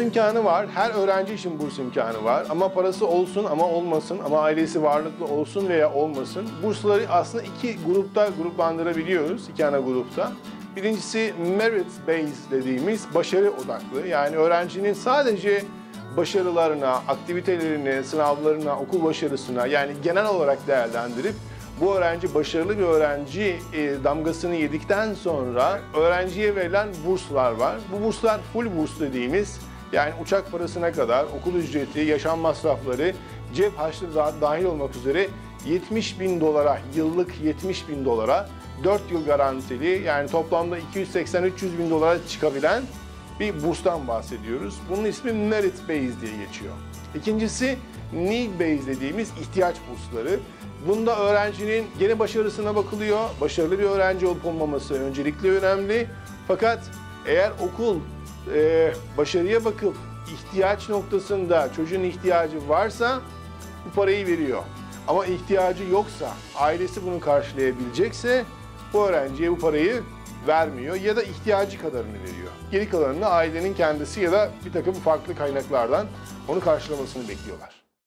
imkanı var. Her öğrenci için burs imkanı var. Ama parası olsun ama olmasın, ama ailesi varlıklı olsun veya olmasın. Bursları aslında iki grupta gruplandırabiliyoruz, iki ana grupta. Birincisi merit based dediğimiz başarı odaklı. Yani öğrencinin sadece başarılarına, aktivitelerine, sınavlarına, okul başarısına, yani genel olarak değerlendirip bu öğrenci başarılı bir öğrenci damgasını yedikten sonra öğrenciye verilen burslar var. Bu burslar full burs dediğimiz, yani uçak parasına kadar okul ücreti, yaşam masrafları, cep harçlığı dahil olmak üzere 70.000 dolara, yıllık 70.000 dolara 4 yıl garantili, yani toplamda 280-300 bin dolara çıkabilen bir burstan bahsediyoruz. Bunun ismi merit based diye geçiyor. İkincisi need based dediğimiz ihtiyaç bursları. Bunda öğrencinin gene başarısına bakılıyor. Başarılı bir öğrenci olup olmaması öncelikli önemli. Fakat eğer okul başarıya bakıp ihtiyaç noktasında çocuğun ihtiyacı varsa bu parayı veriyor. Ama ihtiyacı yoksa, ailesi bunu karşılayabilecekse bu öğrenciye bu parayı vermiyor ya da ihtiyacı kadarını veriyor. Geri kalanını ailenin kendisi ya da bir takım farklı kaynaklardan onu karşılamasını bekliyorlar.